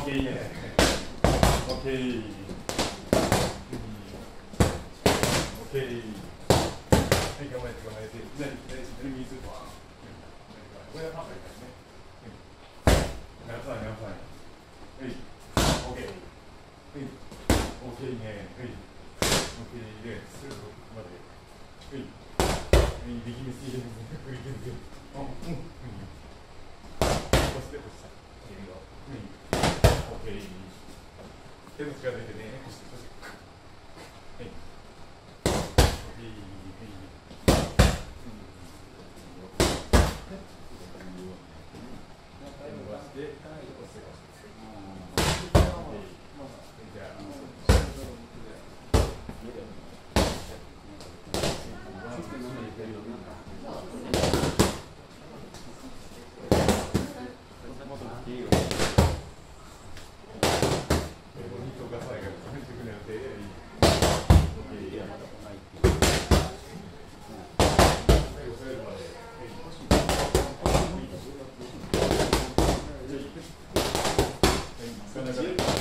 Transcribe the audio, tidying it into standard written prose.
ケーいいね。オッケー。オッケー。はい、構えて構えて。何水とは。これはパパみたいね。長さい長さい。はい。オッケー。はい。オッケーいいね。はい。オッケーで、すぐここまで。はい。はい、力みすぎですね。はい、全然。あ、うん。押して押した。いいよ。はい。オッケー。手の力抜いてね。押して。はい。オッケー。Gonna